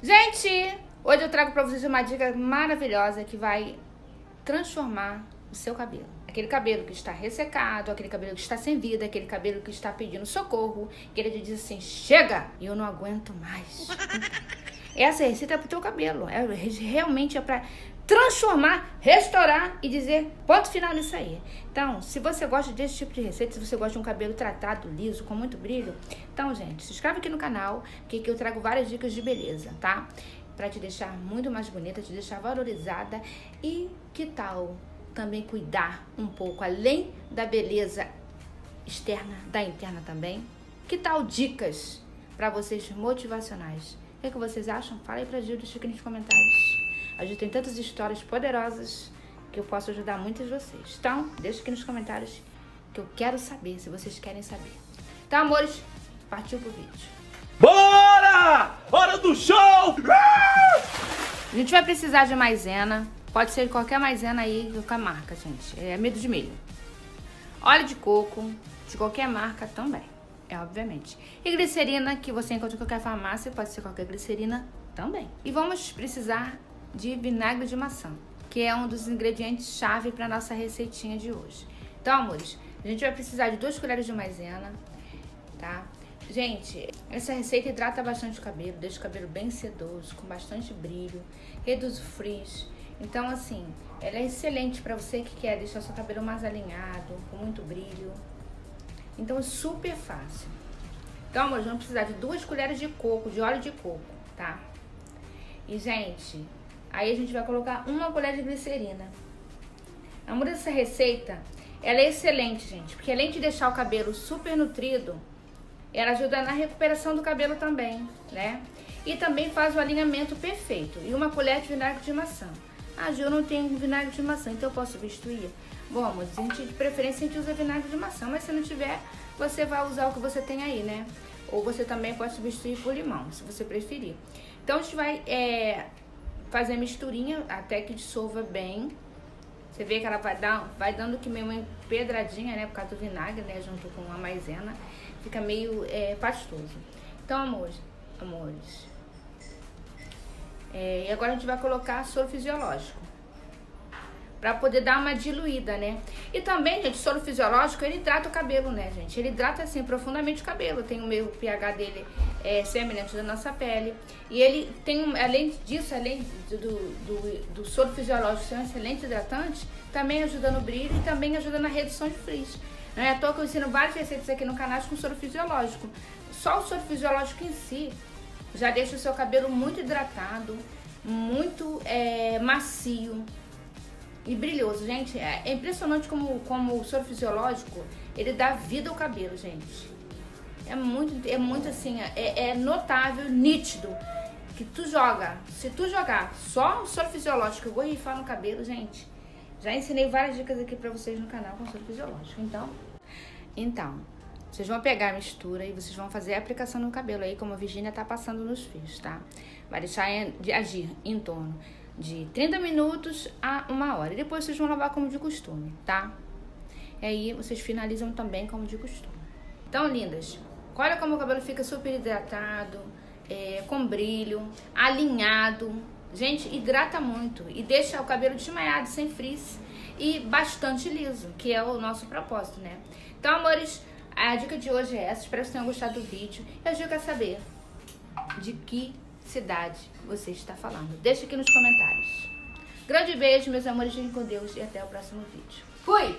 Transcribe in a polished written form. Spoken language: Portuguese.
Gente, hoje eu trago pra vocês uma dica maravilhosa que vai transformar o seu cabelo. Aquele cabelo que está ressecado, aquele cabelo que está sem vida, aquele cabelo que está pedindo socorro, que ele diz assim, chega, eu não aguento mais. Essa receita é pro teu cabelo, realmente é pra transformar, restaurar e dizer ponto final nisso aí. Então, se você gosta desse tipo de receita, se você gosta de um cabelo tratado, liso, com muito brilho, então, gente, se inscreve aqui no canal, que aqui eu trago várias dicas de beleza, tá? Pra te deixar muito mais bonita, te deixar valorizada e que tal também cuidar um pouco, além da beleza externa, da interna também? Que tal dicas pra vocês motivacionais? O que vocês acham? Fala aí pra Gil, deixa aqui nos comentários. A Gil tem tantas histórias poderosas que eu posso ajudar muitos de vocês. Então, deixa aqui nos comentários que eu quero saber, se vocês querem saber. Então, amores, partiu pro vídeo. Bora! Hora do show! A gente vai precisar de maisena. Pode ser qualquer maisena aí com a marca, gente. É amido de milho. Óleo de coco, de qualquer marca também. Obviamente. E glicerina, que você encontra em qualquer farmácia, pode ser qualquer glicerina também. E vamos precisar de vinagre de maçã, que é um dos ingredientes-chave para nossa receitinha de hoje. Então, amores, a gente vai precisar de 2 colheres de maisena, tá? Gente, essa receita hidrata bastante o cabelo, deixa o cabelo bem sedoso, com bastante brilho, reduz o frizz. Então, assim, ela é excelente para você que quer deixar seu cabelo mais alinhado, com muito brilho. Então é super fácil. Então, amor, vamos precisar de 2 colheres de coco, de óleo de coco, tá? E, gente, aí a gente vai colocar 1 colher de glicerina. Amor, essa receita, ela é excelente, gente, porque além de deixar o cabelo super nutrido, ela ajuda na recuperação do cabelo também, né? E também faz o alinhamento perfeito. E 1 colher de vinagre de maçã. Ah, Gil, eu não tenho vinagre de maçã, então eu posso substituir? Bom, amor, de preferência a gente usa vinagre de maçã, mas se não tiver, você vai usar o que você tem aí, né? Ou você também pode substituir por limão, se você preferir. Então, a gente vai fazer a misturinha até que dissolva bem. Você vê que ela vai dando que meio uma pedradinha, né? Por causa do vinagre, né? Junto com a maisena. Fica meio pastoso. Então, amores. E agora a gente vai colocar soro fisiológico. Pra poder dar uma diluída, né? E também, gente, soro fisiológico, ele hidrata o cabelo, né, gente? Ele hidrata, assim, profundamente o cabelo. Tem o meio pH dele semelhante da nossa pele. E ele tem, além disso, além do soro fisiológico ser um excelente hidratante, também ajuda no brilho e também ajuda na redução de frizz. Não é à toa que eu ensino várias receitas aqui no canal com soro fisiológico. Só o soro fisiológico em si já deixa o seu cabelo muito hidratado, muito macio e brilhoso, gente. É impressionante como o soro fisiológico, ele dá vida ao cabelo, gente. É muito assim, é notável, nítido, que se tu jogar só o soro fisiológico e borrifar no cabelo, gente, já ensinei várias dicas aqui pra vocês no canal com soro fisiológico. Então, vocês vão pegar a mistura e vocês vão fazer a aplicação no cabelo aí, como a Virgínia tá passando nos fios, tá? Vai deixar de agir em torno de 30 minutos a 1 hora. E depois vocês vão lavar como de costume, tá? E aí vocês finalizam também como de costume. Então, lindas, olha como o cabelo fica super hidratado, com brilho, alinhado. Gente, hidrata muito e deixa o cabelo desmaiado, sem frizz e bastante liso, que é o nosso propósito, né? Então, amores, a dica de hoje é essa. Espero que vocês tenham gostado do vídeo. E a dica é saber de que cidade você está falando. Deixa aqui nos comentários. Grande beijo, meus amores, fiquem com Deus e até o próximo vídeo. Fui!